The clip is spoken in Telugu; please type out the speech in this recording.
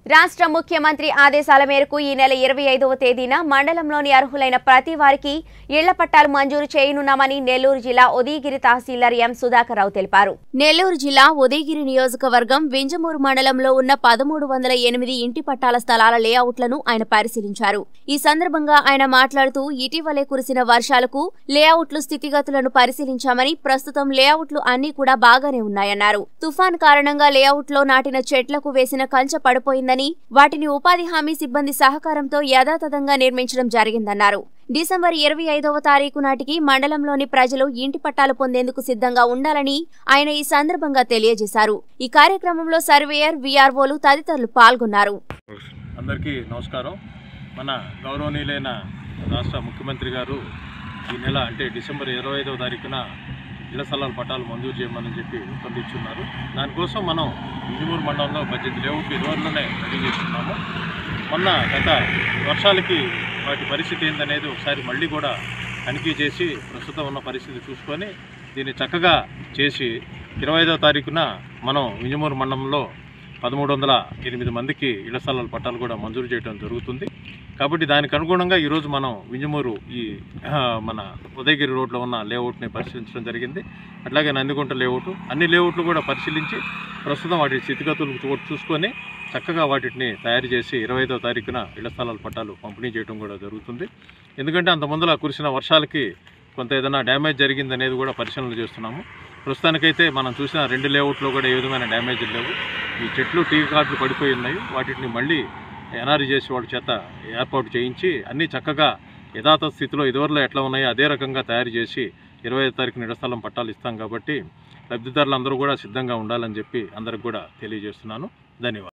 రాష్ట్ర ముఖ్యమంత్రి ఆదేశాల మేరకు ఈ నెల 25వ తేదీన మండలంలోని అర్హులైన ప్రతి వారికి ఇళ్ల పట్టాలు మంజూరు చేయనున్నామని నెల్లూరు జిల్లా ఉదయగిరి తహసీల్దార్ ఎం సుధాకర్ రావు తెలిపారు. నెల్లూరు జిల్లా ఉదయగిరి నియోజకవర్గం వింజమూరు మండలంలో ఉన్న 1308 ఇంటి పట్టాల స్థలాల లేఅవుట్లను ఆయన పరిశీలించారు. ఈ సందర్భంగా ఆయన మాట్లాడుతూ ఇటీవలే కురిసిన వర్షాలకు లేఅవుట్లు స్థితిగతులను పరిశీలించామని, ప్రస్తుతం లేఅవుట్లు అన్ని కూడా బాగానే ఉన్నాయన్నారు. తుఫాన్ కారణంగా లేఅవుట్లో నాటిన చెట్లకు వేసిన కంచె పడిపోయిందని, వాటిని ఉపాధి హామీ సిబ్బంది సహకారంతో యథాతథంగా నిర్మించడం జరిగిందన్నారు. డిసెంబర్ 25వ తారీఖు నాటికి మండలంలోని ప్రజలు ఇంటి పట్టాలు పొందేందుకు సిద్ధంగా ఉండాలని ఆయన ఈ సందర్భంగా తెలియజేశారు. ఈ కార్యక్రమంలో సర్వేయర్, వీఆర్ఓలు తదితరులు పాల్గొన్నారు. అందరికీ నమస్కారం. మన గౌరవనీయులైన రాష్ట్ర ముఖ్యమంత్రి గారు ఈ నెల అంటే డిసెంబర్ 25వ తారీఖున ఇళ్ల స్థలాల పట్టాలు మంజూరు చేయమని చెప్పి ఉత్తర్వులు. దానికోసం మనం వింజమూరు మండలంలో 18 లేఅవుట్లు ఇదివరలోనే రెడీ చేస్తున్నాము. మొన్న గత వర్షాలకి వాటి పరిస్థితి ఏందనేది ఒకసారి మళ్ళీ కూడా తనిఖీ చేసి ప్రస్తుతం ఉన్న పరిస్థితి చూసుకొని దీన్ని చక్కగా చేసి 25వ తారీఖున మనం వింజమూరు మండలంలో 1308 మందికి ఇళ్ల స్థలాల పట్టాలు కూడా మంజూరు చేయడం జరుగుతుంది. కాబట్టి దానికి అనుగుణంగా ఈరోజు మనం వింజమూరు ఈ మన ఉదయగిరి రోడ్లో ఉన్న లేఅవుట్ని పరిశీలించడం జరిగింది. అట్లాగే నందిగుంట లేఅవుట్, అన్ని లేఅవుట్లు కూడా పరిశీలించి ప్రస్తుతం వాటి స్థితిగతులు చూసుకొని చక్కగా వాటిని తయారు చేసి 25వ తారీఖున ఇళ్ల స్థలాల పట్టాలు పంపిణీ చేయడం కూడా జరుగుతుంది. ఎందుకంటే అంత ముందులా కురిసిన వర్షాలకి కొంత ఏదైనా డ్యామేజ్ జరిగిందనేది కూడా పరిశీలన చేస్తున్నాము. ప్రస్తుతానికైతే మనం చూసిన 2 లేఅవుట్లో కూడా ఏ విధమైన డ్యామేజ్లు లేవు. ఈ చెట్లు, టీ కార్డులు పడిపోయి ఉన్నాయి. వాటిని మళ్ళీ ఎన్ఆర్ఈ చేసి వాళ్ళ చేత ఏర్పాటు చేయించి అన్నీ చక్కగా యథాతథ స్థితిలో ఇదివరలో ఎట్లా ఉన్నాయో అదే రకంగా తయారు చేసి 25వ తారీఖున ఇళ్ల స్థలం పట్టాలు ఇస్తాం. కాబట్టి లబ్ధిదారులందరూ కూడా సిద్ధంగా ఉండాలని చెప్పి అందరికి కూడా తెలియజేస్తున్నాను. ధన్యవాదాలు.